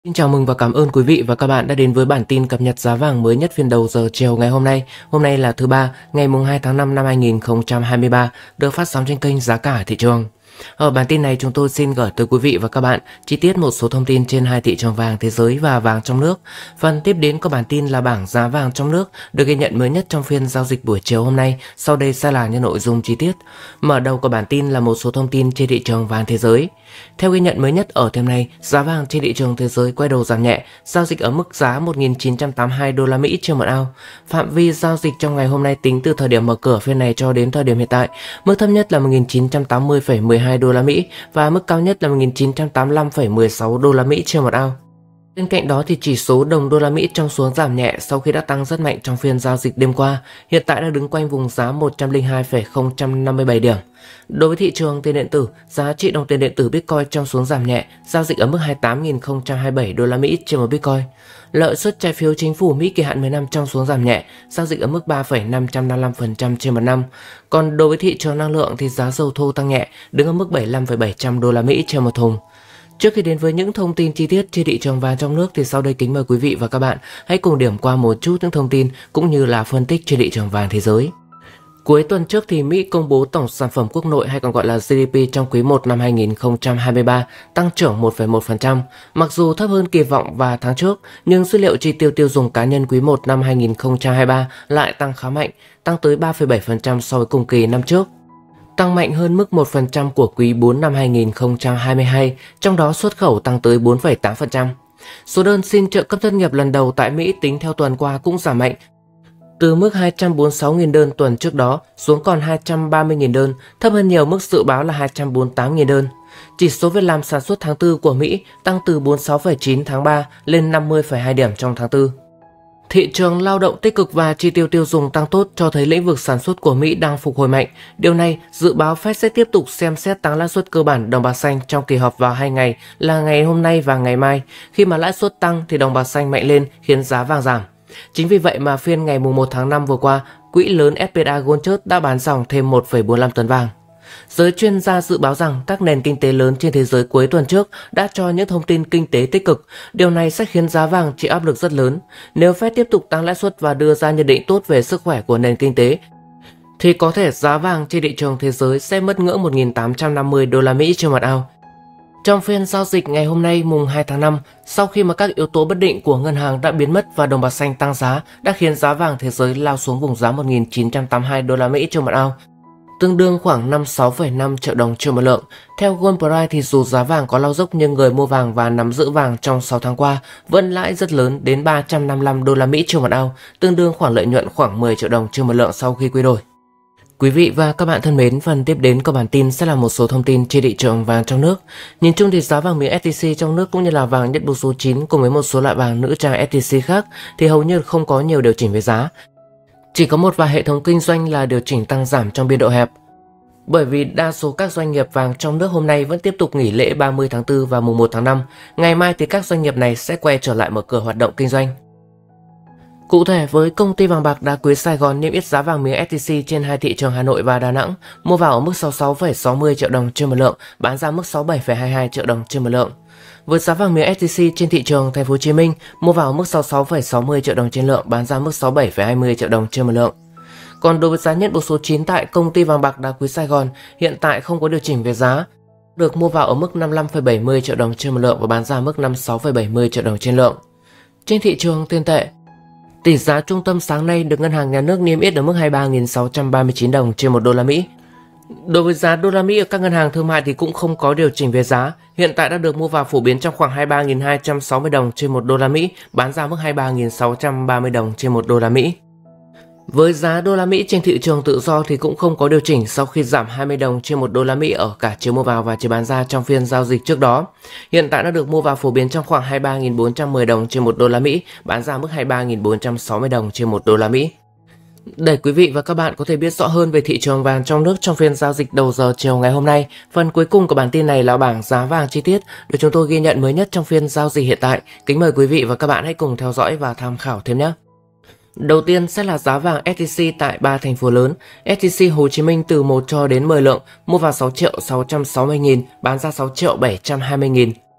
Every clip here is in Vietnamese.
Xin chào mừng và cảm ơn quý vị và các bạn đã đến với bản tin cập nhật giá vàng mới nhất phiên đầu giờ chiều ngày hôm nay. Hôm nay là thứ ba, ngày 2 tháng 5 năm 2023, được phát sóng trên kênh Giá cả thị trường. Ở bản tin này chúng tôi xin gửi tới quý vị và các bạn chi tiết một số thông tin trên hai thị trường vàng thế giới và vàng trong nước. Phần tiếp đến của bản tin là bảng giá vàng trong nước được ghi nhận mới nhất trong phiên giao dịch buổi chiều hôm nay. Sau đây sẽ là những nội dung chi tiết. Mở đầu của bản tin là một số thông tin trên thị trường vàng thế giới. Theo ghi nhận mới nhất ở thêm này, giá vàng trên thị trường thế giới quay đầu giảm nhẹ, giao dịch ở mức giá 1.982 đô la Mỹ trên một ounce. Phạm vi giao dịch trong ngày hôm nay tính từ thời điểm mở cửa phiên này cho đến thời điểm hiện tại, mức thấp nhất là 1.980,12 đô la Mỹ và mức cao nhất là 1.985,16 đô la Mỹ trên một ounce. Bên cạnh đó thì chỉ số đồng đô la Mỹ trong xuống giảm nhẹ sau khi đã tăng rất mạnh trong phiên giao dịch đêm qua, hiện tại đang đứng quanh vùng giá 102,057 điểm. Đối với thị trường tiền điện tử, giá trị đồng tiền điện tử Bitcoin trong xuống giảm nhẹ, giao dịch ở mức 28.027 đô la Mỹ trên một Bitcoin. Lợi suất trái phiếu chính phủ Mỹ kỳ hạn 10 năm trong xuống giảm nhẹ, giao dịch ở mức 3,555% trên một năm. Còn đối với thị trường năng lượng thì giá dầu thô tăng nhẹ, đứng ở mức 75,700 đô la Mỹ trên một thùng. Trước khi đến với những thông tin chi tiết trên thị trường vàng trong nước thì sau đây kính mời quý vị và các bạn hãy cùng điểm qua một chút những thông tin cũng như là phân tích trên thị trường vàng thế giới. Cuối tuần trước thì Mỹ công bố tổng sản phẩm quốc nội hay còn gọi là GDP trong quý 1 năm 2023 tăng trưởng 1,1%, mặc dù thấp hơn kỳ vọng và tháng trước, nhưng dữ liệu chi tiêu tiêu dùng cá nhân quý 1 năm 2023 lại tăng khá mạnh, tăng tới 3,7% so với cùng kỳ năm trước. Tăng mạnh hơn mức 1% của quý 4 năm 2022, trong đó xuất khẩu tăng tới 4,8%. Số đơn xin trợ cấp thất nghiệp lần đầu tại Mỹ tính theo tuần qua cũng giảm mạnh, từ mức 246.000 đơn tuần trước đó xuống còn 230.000 đơn, thấp hơn nhiều mức dự báo là 248.000 đơn. Chỉ số việc làm sản xuất tháng 4 của Mỹ tăng từ 46,9 tháng 3 lên 50,2 điểm trong tháng 4. Thị trường lao động tích cực và chi tiêu tiêu dùng tăng tốt cho thấy lĩnh vực sản xuất của Mỹ đang phục hồi mạnh. Điều này dự báo Fed sẽ tiếp tục xem xét tăng lãi suất cơ bản đồng bạc xanh trong kỳ họp vào 2 ngày là ngày hôm nay và ngày mai. Khi mà lãi suất tăng thì đồng bạc xanh mạnh lên khiến giá vàng giảm. Chính vì vậy mà phiên ngày 1 tháng 5 vừa qua, quỹ lớn SPDR Gold đã bán dòng thêm 1,45 tấn vàng. Giới chuyên gia dự báo rằng các nền kinh tế lớn trên thế giới cuối tuần trước đã cho những thông tin kinh tế tích cực. Điều này sẽ khiến giá vàng chịu áp lực rất lớn. Nếu Fed tiếp tục tăng lãi suất và đưa ra nhận định tốt về sức khỏe của nền kinh tế, thì có thể giá vàng trên thị trường thế giới sẽ mất ngưỡng 1.850 đô la Mỹ trên một ounce. Trong phiên giao dịch ngày hôm nay mùng 2 tháng 5, sau khi mà các yếu tố bất định của ngân hàng đã biến mất và đồng bạc xanh tăng giá đã khiến giá vàng thế giới lao xuống vùng giá 1.982 đô la Mỹ trên một ounce, tương đương khoảng 56,5 triệu đồng trên một lượng. Theo Gold Price thì dù giá vàng có lao dốc nhưng người mua vàng và nắm giữ vàng trong 6 tháng qua vẫn lãi rất lớn đến 355 đô la Mỹ trên một ounce, tương đương khoản lợi nhuận khoảng 10 triệu đồng trên một lượng sau khi quy đổi. Quý vị và các bạn thân mến, phần tiếp đến của bản tin sẽ là một số thông tin trên thị trường vàng trong nước. Nhìn chung thì giá vàng miếng SJC trong nước cũng như là vàng nhất số 9 cùng với một số loại vàng nữ trang SJC khác thì hầu như không có nhiều điều chỉnh về giá. Chỉ có một vài hệ thống kinh doanh là điều chỉnh tăng giảm trong biên độ hẹp. Bởi vì đa số các doanh nghiệp vàng trong nước hôm nay vẫn tiếp tục nghỉ lễ 30 tháng 4 và mùng 1 tháng 5. Ngày mai thì các doanh nghiệp này sẽ quay trở lại mở cửa hoạt động kinh doanh. Cụ thể với công ty vàng bạc đá quý Sài Gòn niêm yết giá vàng miếng SJC trên hai thị trường Hà Nội và Đà Nẵng, mua vào ở mức 66,60 triệu đồng trên một lượng, bán ra mức 67,22 triệu đồng trên một lượng. Với giá vàng miếng SJC trên thị trường Thành phố Hồ Chí Minh, mua vào ở mức 66,60 triệu đồng trên lượng, bán ra mức 67,20 triệu đồng trên một lượng. Còn đối với giá nhất số 9 tại công ty vàng bạc đá quý Sài Gòn, hiện tại không có điều chỉnh về giá, được mua vào ở mức 55,70 triệu đồng trên một lượng và bán ra mức 56,70 triệu đồng trên lượng. Trên thị trường tiền tệ, tỷ giá trung tâm sáng nay được Ngân hàng Nhà nước niêm yết ở mức 23.639 đồng trên 1 đô la Mỹ. Đối với giá đô la Mỹ ở các ngân hàng thương mại thì cũng không có điều chỉnh về giá, hiện tại đã được mua vào phổ biến trong khoảng 23.260 đồng trên 1 đô la Mỹ, bán ra mức 23.630 đồng trên 1 đô la Mỹ. Với giá đô la Mỹ trên thị trường tự do thì cũng không có điều chỉnh sau khi giảm 20 đồng trên 1 đô la Mỹ ở cả chiều mua vào và chiều bán ra trong phiên giao dịch trước đó. Hiện tại đã được mua vào phổ biến trong khoảng 23.410 đồng trên 1 đô la Mỹ, bán ra mức 23.460 đồng trên 1 đô la Mỹ. Để quý vị và các bạn có thể biết rõ hơn về thị trường vàng trong nước trong phiên giao dịch đầu giờ chiều ngày hôm nay, phần cuối cùng của bản tin này là bảng giá vàng chi tiết được chúng tôi ghi nhận mới nhất trong phiên giao dịch hiện tại. Kính mời quý vị và các bạn hãy cùng theo dõi và tham khảo thêm nhé. Đầu tiên sẽ là giá vàng SJC tại 3 thành phố lớn. SJC Hồ Chí Minh từ 1 cho đến 10 lượng, mua vào 6.660.000, bán ra 6.720.000.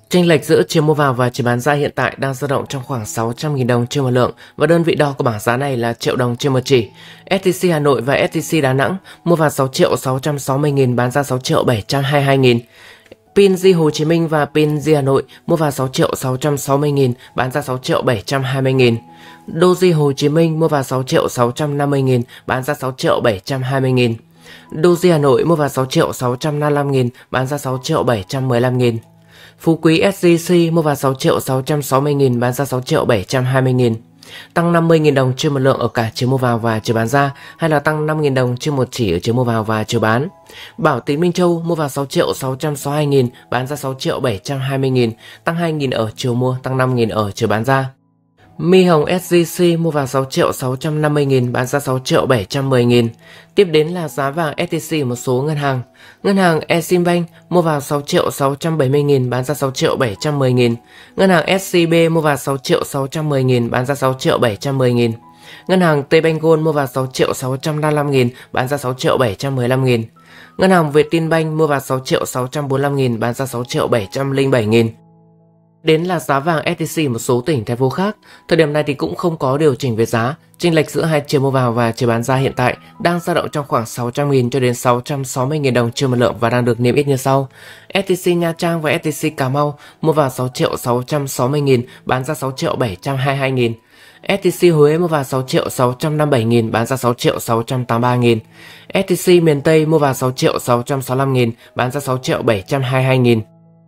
Chênh lệch giữa chiều mua vào và chiều bán ra hiện tại đang dao động trong khoảng 600.000 đồng trên một lượng và đơn vị đo của bảng giá này là triệu đồng trên một chỉ. SJC Hà Nội và SJC Đà Nẵng mua vào 6.660.000, bán ra 6.722.000. PNG Hồ Chí Minh và PNG Hà Nội mua vào 6.660.000, bán ra 6.720.000. Doji Hồ Chí Minh mua vào 6.650.000, bán ra 6.720.000. Doji Hà Nội mua vào 6.655.000, bán ra 6.715.000. Phú Quý SJC mua vào 6.660.000, bán ra 6.720.000. Tăng 50.000 đồng trên một lượng ở cả chiều mua vào và chiều bán ra, hay là tăng 5.000 đồng trên một chỉ ở chiều mua vào và chiều bán. Bảo Tín Minh Châu mua vào 6.662.000, bán ra 6.720.000, tăng 2.000 ở chiều mua, tăng 5.000 ở chiều bán ra. Mi Hồng SJC mua vào 6.650.000, bán ra 6.710.000. Tiếp đến là giá vàng SJC ở một số ngân hàng. Ngân hàng Eximbank mua vào 6.670.000, bán ra 6.710.000. Ngân hàng SCB mua vào 6.610.000, bán ra 6.710.000. Ngân hàng Tbank Gold mua vào 6.655.000, bán ra 6.715.000. Ngân hàng Vietinbank mua vào 6.645.000, bán ra 6.707.000. Đến là giá vàng SJC một số tỉnh thành phố khác. Thời điểm này thì cũng không có điều chỉnh về giá. Chênh lệch giữa hai chiều mua vào và chiều bán ra hiện tại đang dao động trong khoảng 600.000 cho đến 660.000 đồng trên một lượng và đang được niêm yết như sau. SJC Nha Trang và SJC Cà Mau mua vào 6.660.000, bán ra 6.722.000. SJC Huế mua vào 6.657.000, bán ra 6.683.000. SJC miền Tây mua vào 6.665.000, bán ra 6.722.000.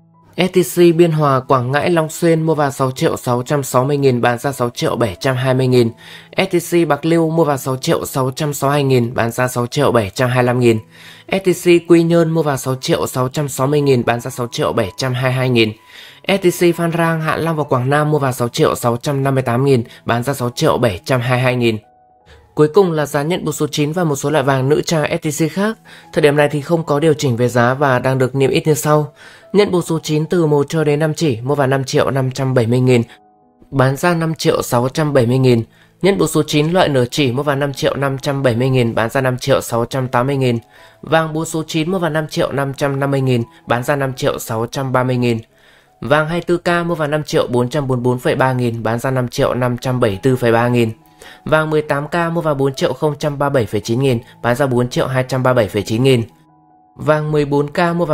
SJC Biên Hòa, Quảng Ngãi, Long Xuyên mua vào 6.660.000, bán ra 6.720.000. SJC Bạc Liêu mua vào 6.662.000, bán ra 6.725.000. SJC Quy Nhơn mua vào 6.660.000, bán ra 6.722.000. SJC Phan Rang, Hạ Long và Quảng Nam mua vào 6.658.000, bán ra 6.722.000. Cuối cùng là giá nhận bù số 9 và một số loại vàng nữ trang SJC khác. Thời điểm này thì không có điều chỉnh về giá và đang được niêm yết như sau. Nhận bù số 9 từ 1 cho đến 5 chỉ mua vào 5.570.000, bán ra 5.670.000. Nhận bù số 9 loại nửa chỉ mua vào 5.570.000, bán ra 5.680.000. Vàng bù số 9 mua vào 5.550.000, bán ra 5.630.000. Vàng 24K mua vào 5.444,3 nghìn, bán ra 5.574,3 nghìn. Vàng 18K mua vào 4.037,9 nghìn, bán ra 4.237,9 nghìn. Vàng 14K mua vào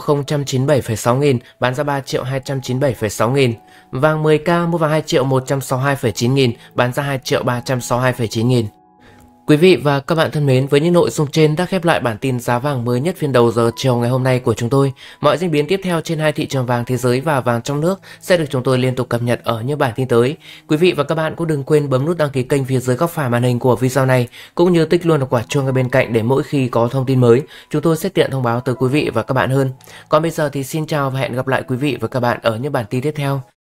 3.097,6 nghìn, bán ra 3.297,6 nghìn. Vàng 10K mua vào 2.162,9 nghìn, bán ra 2.362,9 nghìn. Quý vị và các bạn thân mến, với những nội dung trên đã khép lại bản tin giá vàng mới nhất phiên đầu giờ chiều ngày hôm nay của chúng tôi. Mọi diễn biến tiếp theo trên hai thị trường vàng thế giới và vàng trong nước sẽ được chúng tôi liên tục cập nhật ở những bản tin tới. Quý vị và các bạn cũng đừng quên bấm nút đăng ký kênh phía dưới góc phải màn hình của video này, cũng như tích luôn quả chuông ở bên cạnh để mỗi khi có thông tin mới, chúng tôi sẽ tiện thông báo tới quý vị và các bạn hơn. Còn bây giờ thì xin chào và hẹn gặp lại quý vị và các bạn ở những bản tin tiếp theo.